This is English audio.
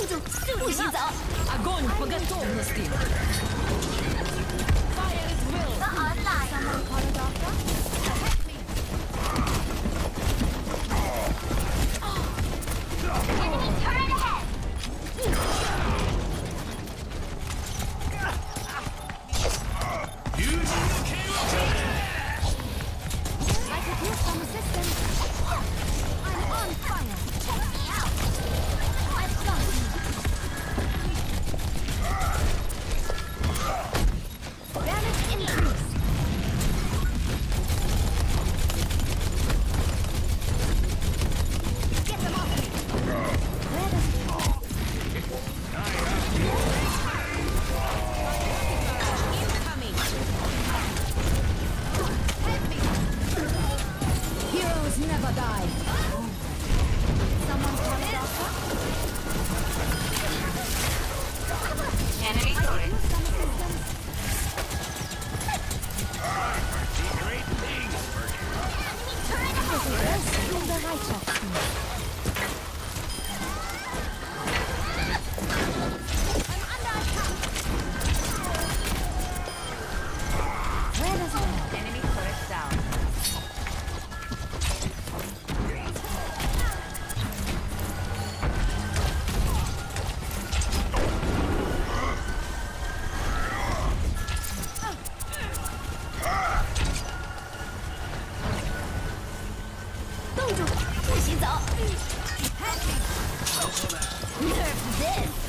住，不洗澡。 Огонь по готовности! Fire at will! Someone call a doctor? Enemy turret ahead! I could use some assistance. I'm on fire. Check me out. I've got you. Damage increased. Get them off me. Where does it go? Incoming! Help me. Heroes never die! Someone call a doctor? Enemy turret. Use some assistance. Great things for you. Enemy turret ahead. Rest in the righteousness. I'm under attack. Where does it go? Enemy turret down. Nerf this.